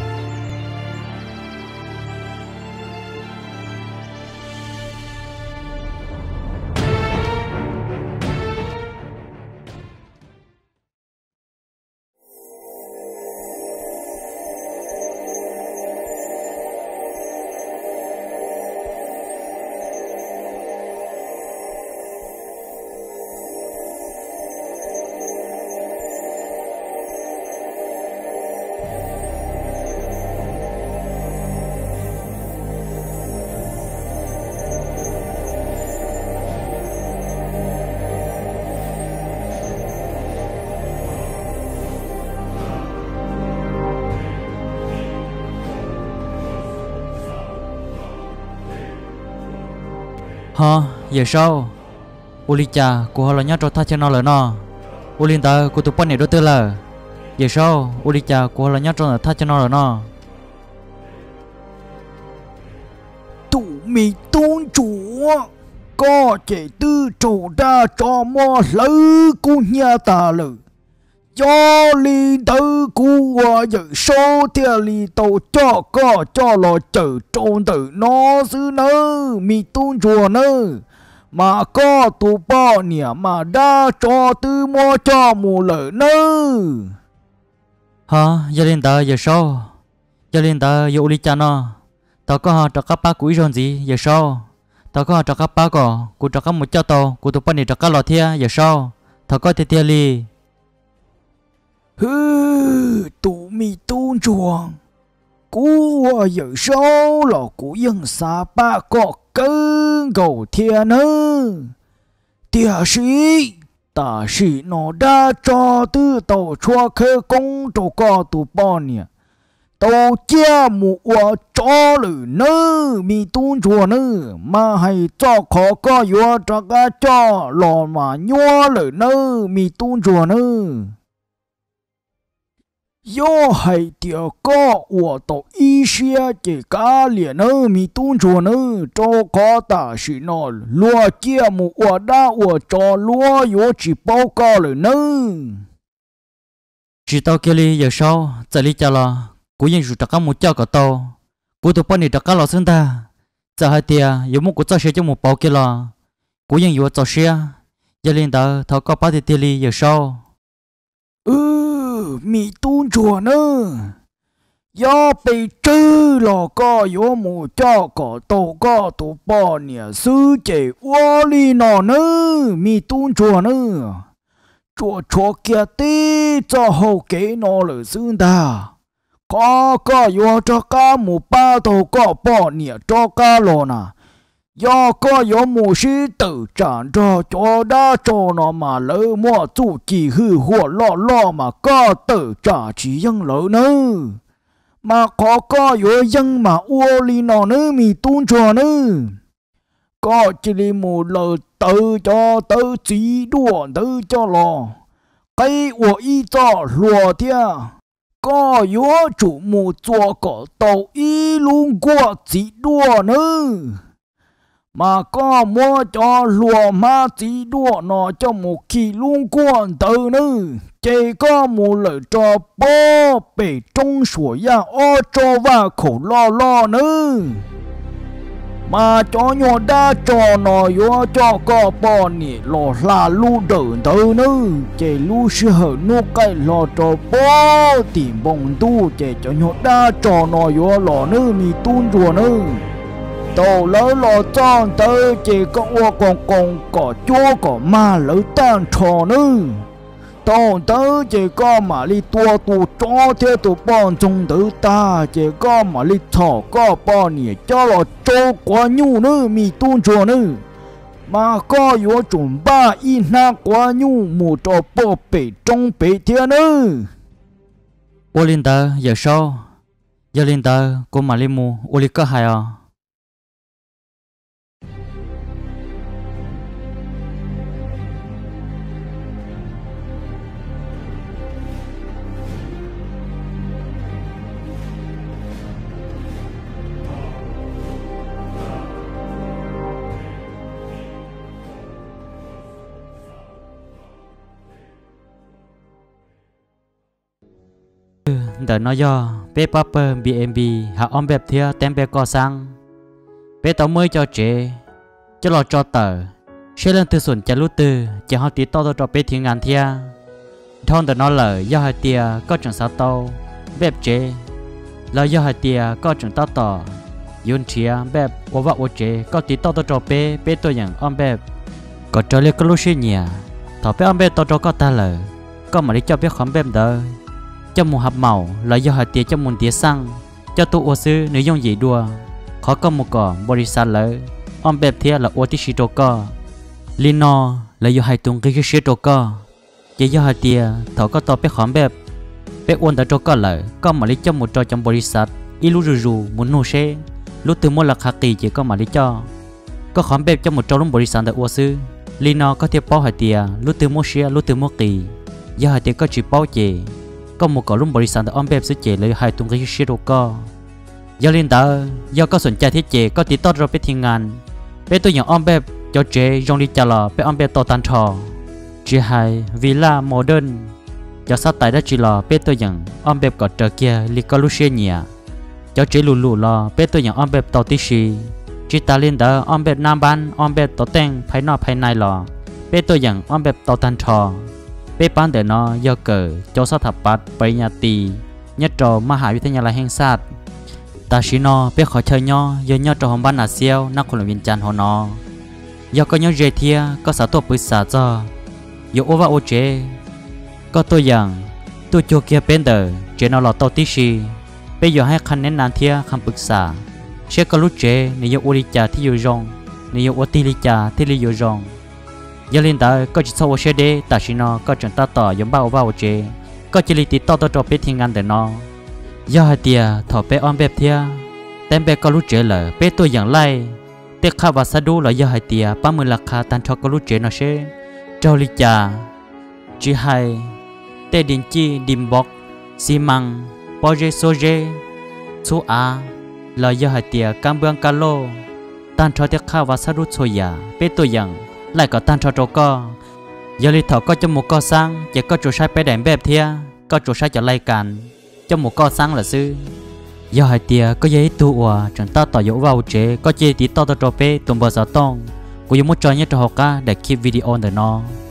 hả giờ sao uli cha cô họ là nhát cho thay cho nó là nó uli ta cô tụi bọn này đôi tư là giờ sao uli cha cô họ là nhát cho thay cho nó là nó tụ mì tôn chúa có thể tư trổ ra cho mò lỡ cô nhà ta lỡ cho li tư cú giờ số theo li tàu cho có cho lo chờ trôn tử nó xứ nơ mi tôn chùa nơ mà có tụ bao nè mà đã cho tư mua cho mù lỡ nơ hả giờ lên ta giờ sao giờ lên ta giờ uli cha nó tao có họ trắc ba cuối rồi gì giờ sao tao có họ trắc ba có cô trắc một cho tao cô tụi bọn này trắc lọ thia giờ sao tao có thể li hừ tụ mi tôn chuồng cú giờ sao là cú dân xa ba có cơn cầu thiên ơ tia sĩ ta sĩ nó đã cho tư tàu chua khơi công cho có tụ bọn nè tàu chia mù cho lử nơ mi tôn chùa nơ mà hay cho khó có yếu cho cả cho lò mà nhua lử nơ mi tôn chùa nơ yo hay tiệt có của tổ y xia chỉ cá liền nơ mi tôn chùa nơ cho có ta sĩ nó lúa chia mù đa cho lúa yếu chỉ bao cao lử nơ chỉ tao kia li giờ sao giờ li cha lo cú yên rụt trắc một cho cả tao cú tụi bọn này trắc lọ xương ta giờ hai tia yếu một cú cho xe cho một bao kia lo cú yên yếu cho xe giờ lên ta thao có bao tia li giờ sao mi tôn chùa nơ do bị trừ lò có yếu một cho cả tàu có tụ bỏ nè sư chế ô li nọ nơ mi tôn chùa nơ chùa chùa kia tí cho hậu kế nó lỡ xương ta có yếu cho cả một ba tàu có bỏ nè cho cả lò nà do có yếu một sĩ tử trả cho đã cho nó mà lỡ mua chủ chỉ hư hộ lo mà có tử trả chỉ dân lỡ nữa mà có yếu dân mà ô li nó nữa mi tôn chùa nữa có chỉ đi một lỡ tử cho tử chỉ đùa tử cho lò cái ô y cho lùa thia có yếu chủ một chùa có tàu y luôn qua chỉ đùa nữa mà có mua cho lùa ma chỉ đùa nó cho một khi luôn quan tử nữa chỉ có một lời cho bố bị trong sủa ya ô cho và khổ lo nữa mà cho nhỏ đã cho nó yếu cho có bò nè lo là lu đỡ tử nữa chỉ lu sư hở nu cái lo cho bố tìm bông tu chỉ cho nhỏ đã cho nó yếu lo nữa mi tuôn chùa nữa tàu lỡ lò tròn tới chỉ có ô còn có chúa có ma lỡ tan trò nữa tàu tới chỉ có mà đi tua tụ cho theo tụ bọn trong tử ta chỉ có mà đi thọ có bọn nhỉ cho lò cho quá nhu nữa mi tuôn chùa nữa mà có yếu chuẩn ba in na quá nhu một trò bộ bể trong bể thiên nữa ô linh ta giờ sao giờ linh ta cô mà đi mua ô linh có hay à đợi nó do bé paper BMB hạ om bẹp thia tem bé co sang bé tao mới cho trẻ cho lo cho tờ sẽ lên từ xuân cho lú tư chỉ họ tí to cho bé thiên ngàn thia thon đợi nó lời do hai tia có trường sao tao bẹp trẻ lời do hai tia có trường tao tỏ yun chia bẹp ô vợ ô trẻ có tí to cho bé tôi nhận om bẹp có cho lên có lú xí nhẹ thọ bé om bẹp to cho có ta lời có mà đi cho bé khóm bẹp đời cho một hộp màu là do hai tia cho một tia xăng cho tụ ô sư nếu dùng gì đua khó có một cỏ body xa lỡ om bẹp thia là ô tí xí trô co lino là do hai tung cái xí trô co chỉ do hai tia thọ có to bé khóm bẹp bé ôn đã trô co lỡ có mà lấy cho một trò trong body sát ilu rù muốn nô xe lúc từ mua là khạc kỳ chỉ có mà lấy cho có khám bếp cho một trâu lông bò đi sản tại ô sư Lino có thể bao hai tia lúc từ mua xe lúc từ mua kỳ giờ hai tia có chỉ bao chè có một cậu lông bò đi sản tại om bếp sẽ chè lấy hai tung cái xe đồ co giờ linh ta giờ có sủng chè thiết chè có tí tốt rồi biết thiên ngàn biết tôi nhận om bếp cho chè rong đi chả lò biết om bếp to tan trò chỉ hai villa modern cho sát tại đó chỉ lò biết tôi nhận om bếp có trở kia li có lúc xe nhẹ cho chè lù lù lò biết tôi nhận om bếp to tí xì chỉ ta lên đó om bếp nam ban om bếp to tên phải nọ phải này lò biết tôi nhận om bếp to tan trò biết ban để nó do cờ cho sát thập bát bảy nhà tì nhất trò mà hải với nhà là heng sát ta chỉ nó biết khỏi chơi nhau giờ nhau trò hồng ban là siêu nắp còn là viên tràn hồ nó giờ có nhau dễ thia có sáu tổ bự xả cho giờ ô va ô chế có tôi rằng tôi cho kia bên đời chế nó lọt tàu tí xì bây giờ hai khăn nén nàn thia khăn bự xả sẽ có lúc chế nếu giờ ô đi chả thì giờ rong nếu giờ ô ti đi chả thì đi giờ rong giờ lên ta có chỉ sau ô xe đê ta chỉ nó có chuyện ta tỏ giống ba ô va ô chế có chỉ lý tí to cho biết thiên ngàn để nó giờ hai tia thọ bé om bếp thia tem bé có lúc chế là bé tôi dạng lai tê khá và sa đu là giờ hai tia 30 lạc khá tan cho có lúc chế nó sẽ trâu li trà chỉ hai tê điện chi dim bọc xi măng bao dê số dê số a là giờ hai tia cam bương cá lô tan cho tê khá và sa đu xôi ya bé tôi dạng lại có tan cho trâu co giờ li thọ có cho một co sang chỉ có chỗ sai bé đèn bếp thia có chỗ sai cho lai càn cho một con sáng là sư giờ hai tia có giấy tu hòa chẳng ta tỏ dấu vào chế có chơi tí to cho bé tụm bờ sáu tông cũng giống một trò nhất cho học ca để keep video để nó